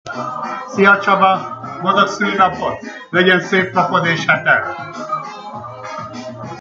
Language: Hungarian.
Szia Csaba! Boldog szülinapot! Legyen szép napod és heted!